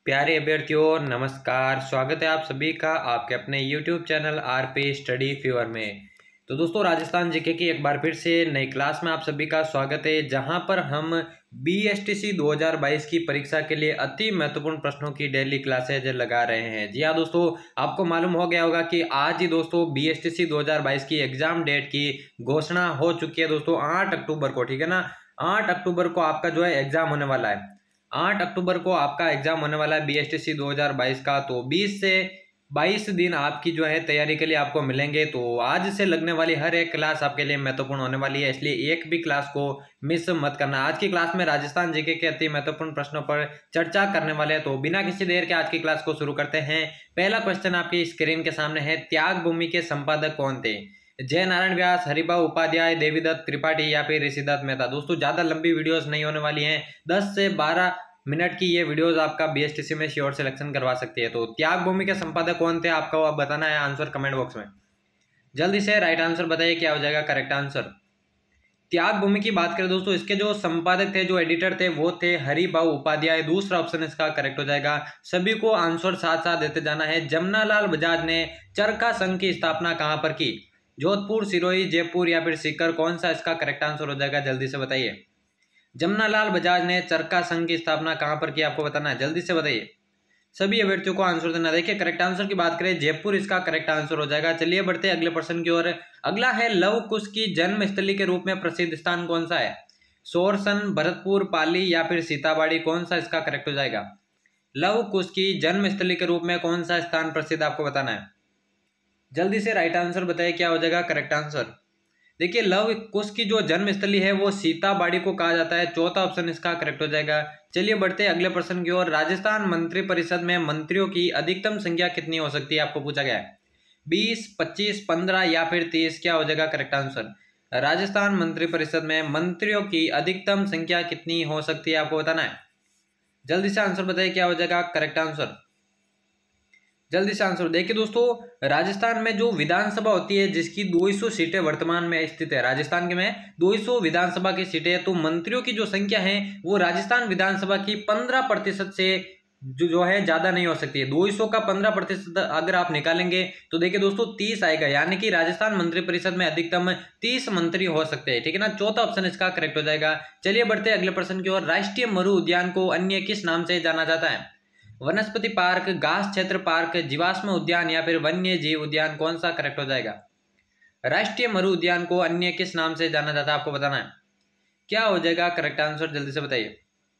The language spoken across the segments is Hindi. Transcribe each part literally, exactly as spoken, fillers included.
प्यारे अभ्यर्थियों नमस्कार। स्वागत है आप सभी का आपके अपने YouTube channel R P study fever में। तो दोस्तों राजस्थान जीके की एक बार फिर से नई क्लास में आप सभी का स्वागत है, जहां पर हम बीएसटीसी दो हज़ार बाईस की परीक्षा के लिए अति महत्वपूर्ण प्रश्नों की डेली क्लासेज लगा रहे हैं। जी हाँ दोस्तों, आपको मालूम हो गया होगा कि आज ही दोस्तों बीएसटीसी दो हज़ार बाईस की एग्जाम डेट की घोषणा हो चुकी है दोस्तों, आठ अक्टूबर को। ठीक है ना, आठ अक्टूबर को आपका जो है एग्जाम होने वाला है। आठ अक्टूबर को आपका एग्जाम होने वाला है बीएसटीसी दो हज़ार बाईस का। तो बीस से बाईस दिन आपकी जो है तैयारी के लिए आपको मिलेंगे। तो आज से लगने वाली हर एक क्लास आपके लिए महत्वपूर्ण होने वाली है, इसलिए एक भी क्लास को मिस मत करना। आज की क्लास में राजस्थान जीके के अति महत्वपूर्ण प्रश्नों पर चर्चा करने वाले हैं। तो बिना किसी देर के आज की क्लास को शुरू करते हैं। पहला क्वेश्चन आपकी स्क्रीन के सामने है, त्याग भूमि के संपादक कौन थे? जय नारायण व्यास, हरिभाऊ उपाध्याय, देवीदत्त त्रिपाठी या फिर ऋषिदत्त मेहता। दोस्तों ज्यादा लंबी वीडियोस नहीं होने वाली हैं, दस से बारह मिनट की ये वीडियोस आपका बीएसटीसी में श्योर सिलेक्शन करवा सकती है। तो त्याग भूमि के संपादक कौन थे आपको आप बताना है आंसर कमेंट बॉक्स में। जल्दी से राइट आंसर बताइए, क्या हो जाएगा करेक्ट आंसर। त्याग भूमि की बात करें दोस्तों, इसके जो संपादक थे, जो एडिटर थे, वो थे हरिभाऊ उपाध्याय। दूसरा ऑप्शन इसका करेक्ट हो जाएगा। सभी को आंसर साथ साथ देते जाना है। जमनालाल बजाज ने चरखा संघ की स्थापना कहां पर की? जोधपुर, सिरोही, जयपुर या फिर सीकर? कौन सा इसका करेक्ट आंसर हो जाएगा, जल्दी से बताइए। जमनालाल बजाज ने चरखा संघ की स्थापना कहां पर की, आपको बताना है, जल्दी से बताइए। सभी अभ्यर्थियों को आंसर देना। देखिए करेक्ट आंसर की बात करें, जयपुर इसका करेक्ट आंसर हो जाएगा। चलिए बढ़ते हैं अगले प्रश्न की ओर। अगला है, लव कुश की जन्मस्थली के रूप में प्रसिद्ध स्थान कौन सा है? सोरसन, भरतपुर, पाली या फिर सीताबाड़ी? कौन सा इसका करेक्ट हो जाएगा? लव कुश की जन्मस्थली के रूप में कौन सा स्थान प्रसिद्ध, आपको बताना है। जल्दी से राइट आंसर बताइए, क्या हो जाएगा करेक्ट आंसर। देखिए लव कुश की जो जन्मस्थली है वो सीताबाड़ी को कहा जाता है। चौथा ऑप्शन इसका करेक्ट हो जाएगा। चलिए बढ़ते हैं अगले प्रश्न की ओर। राजस्थान मंत्रिपरिषद में मंत्रियों की अधिकतम संख्या कितनी हो सकती है, आपको पूछा गया है। बीस, पच्चीस, पंद्रह या फिर तीस? क्या हो जाएगा करेक्ट आंसर। राजस्थान मंत्रिपरिषद में मंत्रियों की अधिकतम संख्या कितनी हो सकती है, आपको बताना है। जल्दी से आंसर बताइए, क्या हो जाएगा करेक्ट आंसर। जल्दी से आंसर देखिए दोस्तों, राजस्थान में जो विधानसभा होती है जिसकी दो सौ सीटें वर्तमान में स्थित है, राजस्थान के में दो सौ विधानसभा की सीटें हैं, तो मंत्रियों की जो संख्या है वो राजस्थान विधानसभा की पंद्रह प्रतिशत से जो जो है ज्यादा नहीं हो सकती है। दो सौ का पंद्रह प्रतिशत अगर आप निकालेंगे तो देखिए दोस्तों तीस आएगा, यानी कि राजस्थान मंत्रिपरिषद में अधिकतम तीस मंत्री हो सकते हैं। ठीक है ना, चौथा ऑप्शन इसका करेक्ट हो जाएगा। चलिए बढ़ते हैं अगले प्रश्न की ओर। राष्ट्रीय मरु उद्यान को अन्य किस नाम से जाना जाता है? वनस्पति पार्क, घास क्षेत्र पार्क, जीवाश्म उद्यान या फिर वन्य जीव उद्यान? कौन सा करेक्ट हो जाएगा। राष्ट्रीय मरु उद्यान को अन्य किस नाम से जाना जाता है, आपको बताना है। क्या हो जाएगा करेक्ट आंसर, जल्दी से बताइए।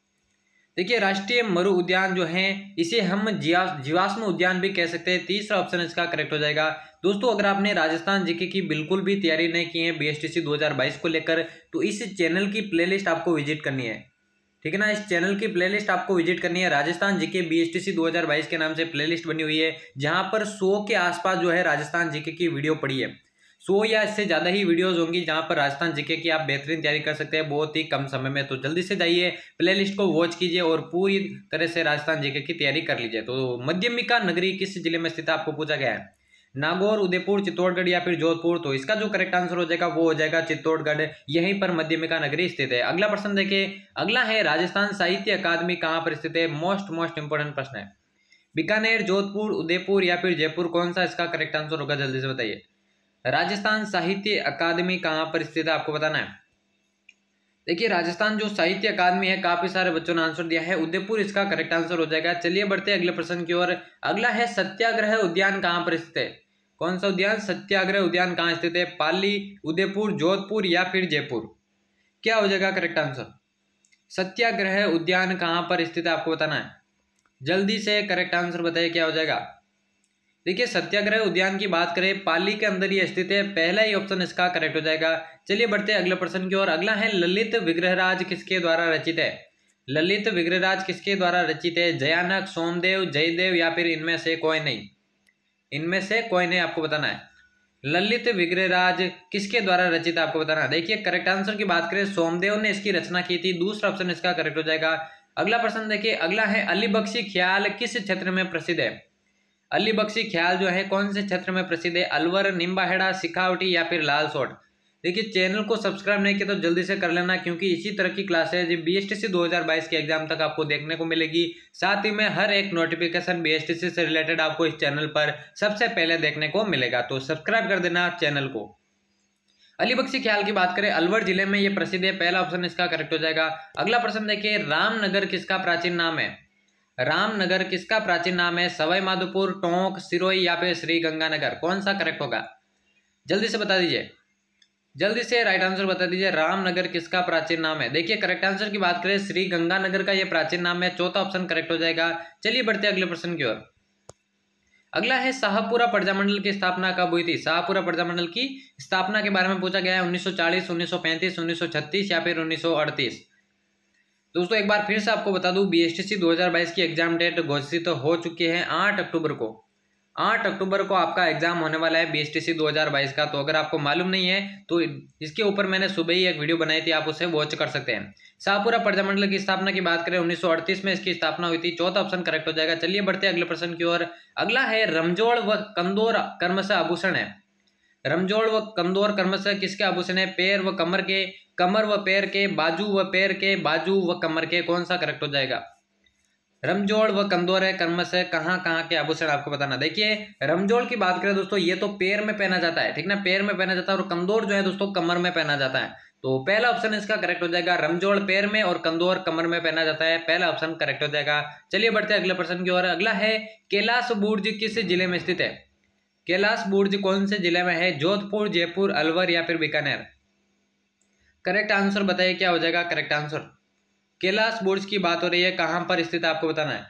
देखिए राष्ट्रीय मरु उद्यान जो है इसे हम जीवाश्म उद्यान भी कह सकते हैं। तीसरा ऑप्शन इसका करेक्ट हो जाएगा। दोस्तों अगर आपने राजस्थान जीके की बिल्कुल भी तैयारी नहीं की है बीएसटीसी दो हज़ार बाईस को लेकर, तो इस चैनल की प्लेलिस्ट आपको विजिट करनी है। ठीक है ना, इस चैनल की प्लेलिस्ट आपको विजिट करनी है। राजस्थान जीके बीएसटीसी दो हज़ार बाईस के नाम से प्लेलिस्ट बनी हुई है, जहां पर सौ के आसपास जो है राजस्थान जीके की वीडियो पड़ी है। सौ या इससे ज्यादा ही वीडियोस होंगी जहां पर राजस्थान जीके की आप बेहतरीन तैयारी कर सकते हैं बहुत ही कम समय में। तो जल्दी से जाइए प्लेलिस्ट को वॉच कीजिए और पूरी तरह से राजस्थान जीके की तैयारी कर लीजिए। तो मध्यमिका नगरी किस जिले में स्थित है, आपको पूछा गया है। नागौर, उदयपुर, चित्तौड़गढ़ या फिर जोधपुर? तो इसका जो करेक्ट आंसर हो जाएगा वो हो जाएगा चित्तौड़गढ़, यहीं पर मध्यमिका नगरी स्थित है। अगला प्रश्न देखिए, अगला है, राजस्थान साहित्य अकादमी कहां पर स्थित है? मोस्ट मोस्ट इंपोर्टेंट प्रश्न है। बीकानेर, जोधपुर, उदयपुर या फिर जयपुर? कौन सा इसका करेक्ट आंसर होगा, जल्दी से बताइए। राजस्थान साहित्य अकादमी कहां पर स्थित है, आपको बताना है। देखिए राजस्थान जो साहित्य अकादमी है, काफी सारे बच्चों ने आंसर दिया है, उदयपुर इसका करेक्ट आंसर हो जाएगा। चलिए बढ़ते हैं अगले प्रश्न की ओर। अगला है, सत्याग्रह उद्यान कहां पर स्थित है? कौन सा उद्यान? सत्याग्रह उद्यान कहां स्थित है? पाली, उदयपुर, जोधपुर या फिर जयपुर? क्या हो जाएगा करेक्ट आंसर। सत्याग्रह उद्यान कहां पर स्थित है, आपको बताना है। जल्दी से करेक्ट आंसर बताइए, क्या हो जाएगा। देखिए सत्याग्रह उद्यान की बात करें पाली के अंदर ही स्थित है, पहला ही ऑप्शन इसका करेक्ट हो जाएगा। चलिए बढ़ते हैं अगले प्रश्न की ओर। अगला है, ललित विग्रहराज किसके द्वारा रचित है? ललित विग्रहराज किसके द्वारा रचित है? जयानक, सोमदेव, जयदेव या फिर इनमें से कोई नहीं? इनमें से कोई नहीं, आपको बताना है। ललित विग्रहराज किसके द्वारा रचित है, आपको बताना है। देखिए करेक्ट आंसर की बात करें सोमदेव ने इसकी रचना की थी, दूसरा ऑप्शन इसका करेक्ट हो जाएगा। अगला प्रश्न देखिए, अगला है, अली बख्शी ख्याल किस क्षेत्र में प्रसिद्ध है? अली बख्शी ख्याल जो है कौन से क्षेत्र में प्रसिद्ध है? अलवर, निम्बाहेड़ा, सिखावटी या फिर लालसोट? देखिए चैनल को सब्सक्राइब नहीं किया तो जल्दी से कर लेना, क्योंकि इसी तरह की क्लासेज बीएसटीसी दो हज़ार बाईस के एग्जाम तक आपको देखने को मिलेगी। साथ ही में हर एक नोटिफिकेशन बीएसटीसी से रिलेटेड आपको इस चैनल पर सबसे पहले देखने को मिलेगा, तो सब्सक्राइब कर देना चैनल को। अलीबख्शी ख्याल की बात करें, अलवर जिले में ये प्रसिद्ध है, पहला ऑप्शन इसका करेक्ट हो जाएगा। अगला प्रश्न देखिए, रामनगर किसका प्राचीन नाम है? रामनगर किसका प्राचीन नाम है? सवाई माधोपुर, टोंक, सिरोही या फिर श्री गंगानगर, कौन सा करेक्ट होगा? जल्दी से बता दीजिए, जल्दी से राइट आंसर बता दीजिए। रामनगर किसका प्राचीन नाम है? देखिए करेक्ट आंसर की बात करें, श्री गंगानगर का ये प्राचीन नाम है, चौथा ऑप्शन करेक्ट हो जाएगा। चलिए बढ़ते अगले प्रश्न की ओर। अगला है, शाहपुरा प्रजामंडल की स्थापना कब हुई थी? शाहपुरा प्रजामंडल की स्थापना के बारे में पूछा गया है। उन्नीस सौ चालीस, उन्नीस सौ पैंतीस, उन्नीस सौ छत्तीस या फिर उन्नीस सौ अड़तीस। दोस्तों एक बार फिर से आपको बता दूं, बीएसटीसी दो हज़ार बाईस की एग्जाम डेट घोषित तो हो चुकी है। आठ अक्टूबर को आठ अक्टूबर को आपका एग्जाम होने वाला है बीएसटीसी दो हज़ार बाईस का। तो अगर आपको मालूम नहीं है तो इसके ऊपर मैंने सुबह ही एक वीडियो बनाई थी, आप उसे वॉच कर सकते हैं। शाहपुरा प्रजामंडल की स्थापना की बात करें, उन्नीस सौ अड़तीस में इसकी स्थापना हुई थी, चौथा ऑप्शन करेक्ट हो जाएगा। चलिए बढ़ते अगले प्रश्न की ओर। अगला है, रमजोड़ व कंदौर क्रमशः आभूषण है। रमजोड़ व कंदौर क्रमशः किसके आभूषण है? पैर व कमर के, कमर व पैर के, बाजू व पैर के, बाजू व कमर के, कौन सा करेक्ट हो जाएगा? रमजोड़ व कंदौर है क्रमशः कहाँ कहाँ के आभूषण आपको बताना। देखिए रमजोड़ की बात करें दोस्तों, ये तो पैर में पहना जाता है, ठीक ना, पैर में पहना जाता है, और कंदौर जो है दोस्तों कमर में पहना जाता है। तो पहला ऑप्शन इसका करेक्ट हो जाएगा। रमजोड़ पैर में और कंदौर कमर में पहना जाता है, पहला ऑप्शन करेक्ट हो जाएगा। चलिए बढ़ते हैं अगले प्रश्न की ओर। अगला है, कैलाश बुर्ज किस जिले में स्थित है? कैलाश बुर्ज कौन से जिले में है? जोधपुर, जयपुर, अलवर या फिर बीकानेर? करेक्ट आंसर बताइए, क्या हो जाएगा करेक्ट आंसर? कैलाश बुर्ज की बात हो रही है, कहां पर स्थित है आपको बताना है।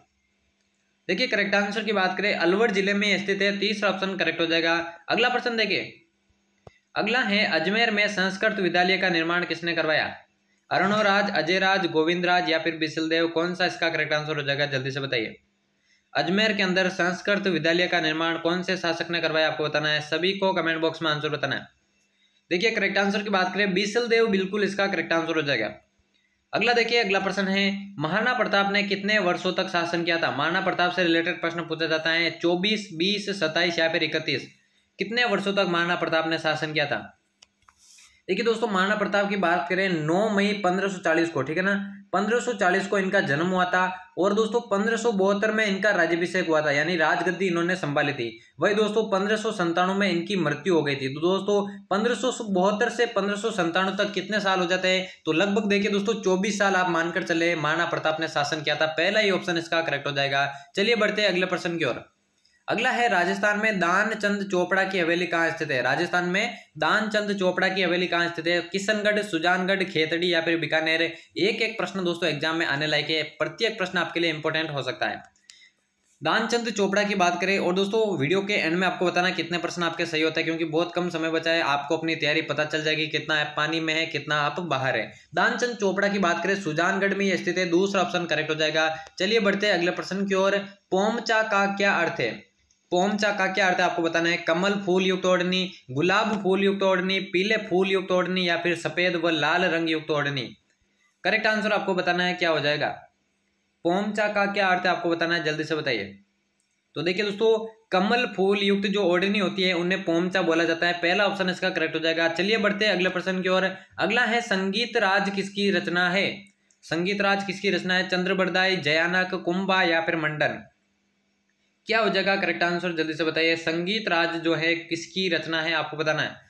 देखिए करेक्ट आंसर की बात करें, अलवर जिले में स्थित है, तीसरा ऑप्शन करेक्ट हो जाएगा। अगला प्रश्न देखिए, अगला है, अजमेर में संस्कृत विद्यालय का निर्माण किसने करवाया? अरुणोराज, अजयराज, गोविंदराज या फिर बिसिलदेव, कौन सा इसका करेक्ट आंसर हो जाएगा? जल्दी से बताइए। अजमेर के अंदर संस्कृत विद्यालय का निर्माण कौन से शासक ने करवाया आपको बताना है, सभी को कमेंट बॉक्स में आंसर बताना है। देखिए करेक्ट आंसर की बात करें, बिसिलदेव बिल्कुल इसका करेक्ट आंसर हो जाएगा। अगला देखिए, अगला प्रश्न है, महाराणा प्रताप ने कितने वर्षों तक शासन किया था? महाराणा प्रताप से रिलेटेड प्रश्न पूछा जाता है। चौबीस, बीस, सत्ताईस या फिर इकतीस, कितने वर्षों तक महाराणा प्रताप ने शासन किया था? देखिए दोस्तों महाराणा प्रताप की बात करें, नौ मई पंद्रह सौ चालीस को, ठीक है ना, पंद्रह सौ चालीस को इनका जन्म हुआ था, और दोस्तों पंद्रह सौ बहत्तर में इनका राज्याभिषेक हुआ था, यानी राजगद्दी इन्होंने संभाली थी। वही दोस्तों पंद्रह सौ संतानवे में इनकी मृत्यु हो गई थी। तो दोस्तों पंद्रह सौ बहत्तर से पंद्रह सौ संतानवे तक कितने साल हो जाते हैं? तो लगभग देखिए दोस्तों चौबीस साल आप मानकर चले महाराणा प्रताप ने शासन किया था, पहला ही ऑप्शन इसका करेक्ट हो जाएगा। चलिए बढ़ते हैं अगले प्रश्न की ओर। अगला है, राजस्थान में दानचंद चोपड़ा की हवेली कहाँ स्थित है? राजस्थान में दानचंद चोपड़ा की हवेली कहाँ स्थित है? किशनगढ़, सुजानगढ़, खेतड़ी या फिर बीकानेर? एक एक प्रश्न दोस्तों एग्जाम में आने लायक है, प्रत्येक प्रश्न आपके लिए इंपॉर्टेंट हो सकता है। दानचंद चोपड़ा की बात करें, और दोस्तों वीडियो के एंड में आपको बताना कितने प्रश्न आपके सही होते हैं, क्योंकि बहुत कम समय बचा है, आपको अपनी तैयारी पता चल जाएगी कितना आप पानी में है, कितना आप बाहर है। दानचंद चोपड़ा की बात करें, सुजानगढ़ में स्थित है, दूसरा ऑप्शन करेक्ट हो जाएगा। चलिए बढ़ते हैं अगले प्रश्न की ओर। पोमचा का क्या अर्थ है? पोमचा का क्या अर्थ है आपको बताना है। कमल फूल युक्त ओढ़नी, गुलाब फूल युक्त ओढ़नी, पीले फूल युक्त ओढ़नी या फिर सफेद व लाल रंग युक्त ओढ़नी? करेक्ट आंसर आपको बताना है, क्या हो जाएगा? पोमचा का क्या अर्थ है आपको बताना है, जल्दी से बताइए। तो देखिए दोस्तों कमल फूल युक्त जो ओढ़नी होती है उन्हें पोमचा बोला जाता है, पहला ऑप्शन इसका करेक्ट हो जाएगा। चलिए बढ़ते हैं अगले प्रश्न की ओर। अगला है, संगीत राज किसकी रचना है? संगीत राज किसकी रचना है? चंद्रबरदाई, जयानक, कुंभा या फिर मंडन? क्या हो जाएगा करेक्ट आंसर, जल्दी से बताइए। संगीत राज जो है किसकी रचना है आपको बताना है।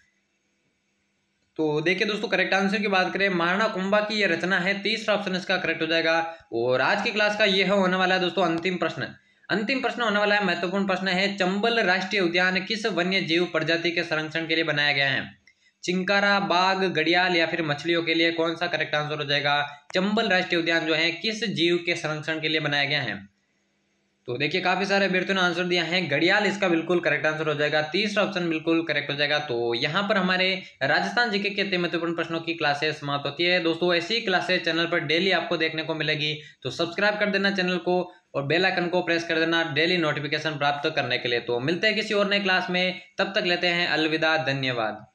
तो देखिए दोस्तों करेक्ट आंसर की बात करें, महाराणा कुंभा की यह रचना है, तीसरा ऑप्शन इसका करेक्ट हो जाएगा। और आज की क्लास का यह होने वाला है दोस्तों अंतिम प्रश्न। अंतिम प्रश्न होने वाला है, महत्वपूर्ण प्रश्न है, चंबल राष्ट्रीय उद्यान किस वन्य जीव प्रजाति के संरक्षण के लिए बनाया गया है? चिंकारा, बाघ, घड़ियाल या फिर मछलियों के लिए? कौन सा करेक्ट आंसर हो जाएगा? चंबल राष्ट्रीय उद्यान जो है किस जीव के संरक्षण के लिए बनाया गया है? तो देखिए काफी सारे अभ्यर्थियों ने आंसर दिया है, घड़ियाल इसका बिल्कुल करेक्ट आंसर हो जाएगा, तीसरा ऑप्शन बिल्कुल करेक्ट हो जाएगा। तो यहाँ पर हमारे राजस्थान जीके के महत्वपूर्ण प्रश्नों की क्लासेस समाप्त होती है। दोस्तों ऐसी क्लासेस चैनल पर डेली आपको देखने को मिलेगी, तो सब्सक्राइब कर देना चैनल को और बेल आइकन को प्रेस कर देना डेली नोटिफिकेशन प्राप्त करने के लिए। तो मिलते हैं किसी और नए क्लास में, तब तक लेते हैं अलविदा, धन्यवाद।